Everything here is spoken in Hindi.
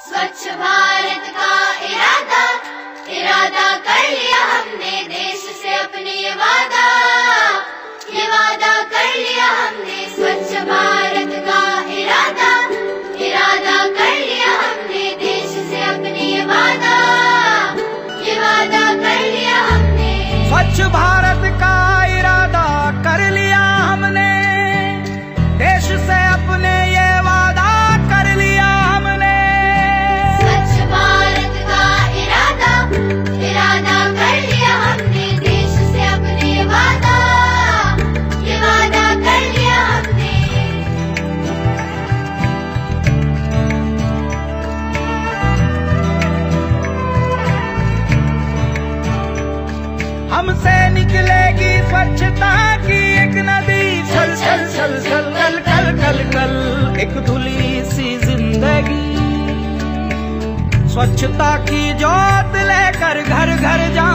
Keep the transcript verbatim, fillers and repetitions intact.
स्वच्छ भारत का इरादा इरादा कर लिया हमने, देश से अपने ये वादा ये वादा कर लिया हमने। स्वच्छ भारत का इरादा इरादा कर लिया हमने, देश से अपने ये वादा ये वादा कर लिया हमने। स्वच्छ भारत का इरादा कर लिया हमने, देश से अपने ये वादा कर लिया हमने। स्वच्छ भारत का इरादा इरादा कर लिया हमने, देश से अपने ये वादा ये वादा कर लिया हमने। हमसे निकलेगी स्वच्छता की एक नदी, छल छल छल छल कल कल कल कल एक धुली सी जिंदगी। स्वच्छता की जोत लेकर घर घर जा